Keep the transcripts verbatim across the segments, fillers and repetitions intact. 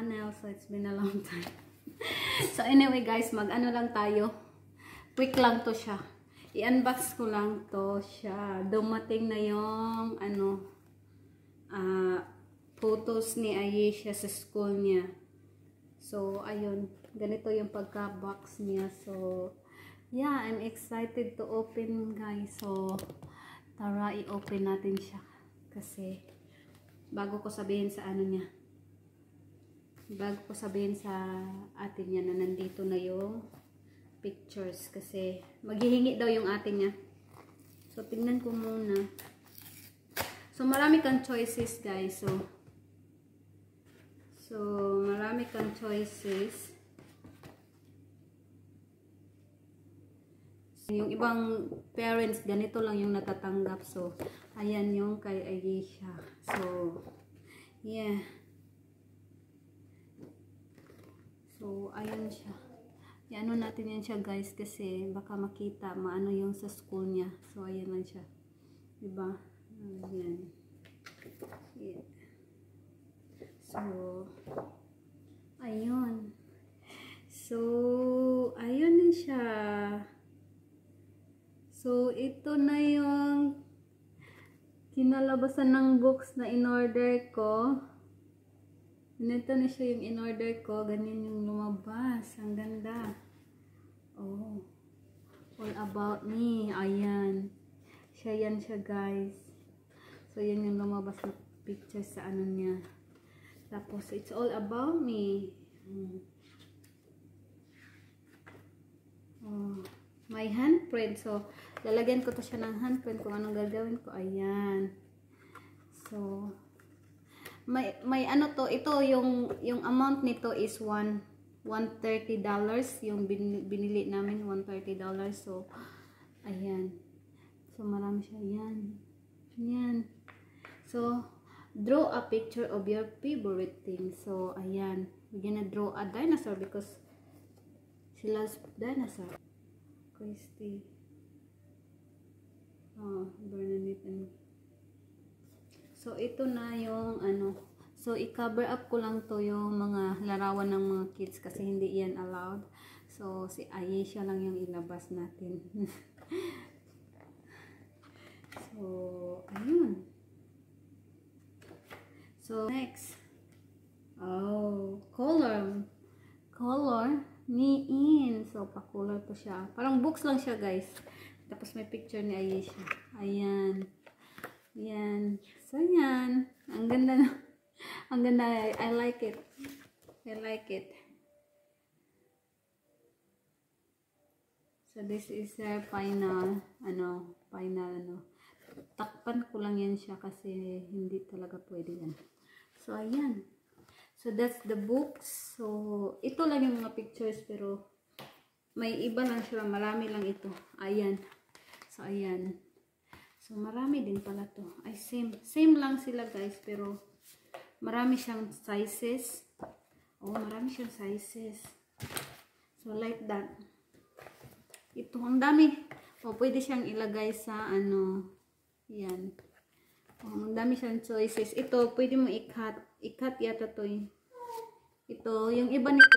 channel. So, it's been a long time. So, anyway guys, mag-ano lang tayo. Quick lang to siya. I-unbox ko lang to siya. Dumating na yung, ano, ah, uh, photos ni Yziah sa school niya. So, ayun. Ganito yung pagka-box niya. So, yeah, I'm excited to open, guys. So, tara, i-open natin siya. Kasi, bago ko sabihin sa ano niya, bago ko sabihin sa atin niya na nandito na yung pictures. Kasi, maghihingi daw yung atin niya. So, tingnan ko muna. So, marami kang choices, guys. So, so marami kang choices. Yung ibang parents, ganito lang yung natatanggap. So, ayan yung kay Yziah. So, yeah. So, ayan siya. Iano natin yan siya, guys, kasi baka makita, maano yung sa school niya. So, ayan lang siya. Diba? Ayan. Yeah. So, ayun. So, ayun na siya. So, ito na yung kinalabasan ng books na in-order ko. Ito na siya yung in-order ko. Ganyan yung lumabas. Ang ganda. Oh. All about me. Ayan. Siya yan siya, guys. So, yan yung lumabas na picture sa ano niya. Tapos, it's all about me. Hmm. Oh. My handprint. So, lalagyan ko to siya ng handprint kung anong gagawin ko. Ayan. So, may, may ano to. Ito, yung, yung amount nito is one hundred thirty dollars. Yung bin, binili namin, one hundred thirty dollars. So, ayan. So, marami siya. Ayan. Ayan. So, draw a picture of your favorite thing. So, ayan. We're gonna draw a dinosaur because she loves dinosaur. Christy. Oh, Bernadette and so, ito na yung ano. So, i-cover up ko lang to yung mga larawan ng mga kids kasi hindi yan allowed. So, si Yziah lang yung ilabas natin. So, ayun. So, next. Oh, color. Color. Ni-in. So, pa-color to siya. Parang books lang siya, guys. Tapos, may picture ni Yziah. Ayan. Ayan. So, ayan. Ang ganda na. Ang ganda. I, I like it. I like it. So, this is our final, ano, final, ano. Takpan ko lang yan siya kasi hindi talaga pwede yan. So, ayan. So, that's the books. So, ito lang yung mga pictures pero may iba lang sila. Marami lang ito. Ayan. So, ayan. So, marami din pala to. Ay, same. Same lang sila, guys. Pero, marami siyang sizes. Oh, marami siyang sizes. So, like that. Ito, ang dami. O, oh, pwede siyang ilagay sa, ano, yan. Oh, ang dami siyang choices. Ito, pwede mo i-cut. I-cut yata to eh. Ito, yung iba nito,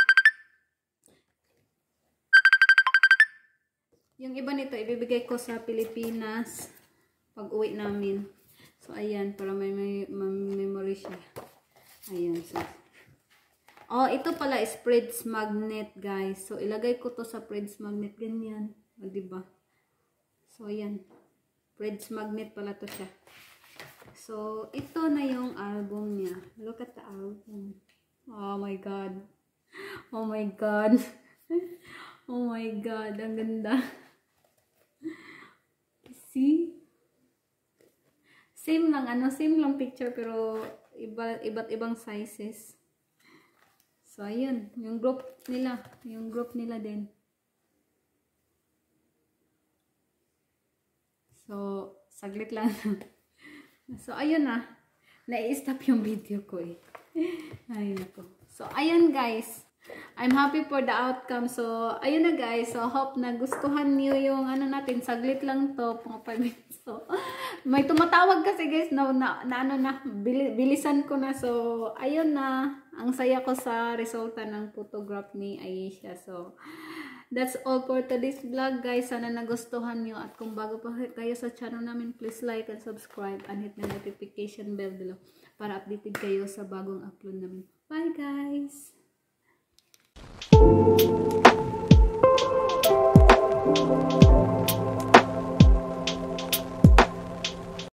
yung iba nito, ibibigay ko sa Pilipinas pag uwi namin. So, ayan, para may, may, may memory siya. Ayan. So. Oh, ito pala, spreads magnet, guys. So, ilagay ko to sa spreads magnet. Ganyan. O, diba? So, ayan. Spreads magnet pala to siya. So, ito na yung album niya. Look at the album. Oh my God. Oh my God. Oh my God. Ang ganda. See? Same lang, ano, same lang picture pero iba, iba't ibang sizes. So, ayun. Yung group nila. Yung group nila din. So, saglit lang. So, ayun na. Na-i-stop yung video ko eh. Ay, nako. So, ayun guys. I'm happy for the outcome. So, ayun na guys. So, hope na gustuhan niyo yung ano natin. Saglit lang to. Mga five minutes. So, May tumatawag kasi guys, na, na, na ano na, bil, bilisan ko na. So, ayun na. Ang saya ko sa resulta ng photograph ni Yziah. So, that's all for today's vlog guys. Sana nagustuhan nyo. At kung bago pa kayo sa channel namin, please like and subscribe and hit the notification bell below para updated kayo sa bagong upload namin. Bye guys!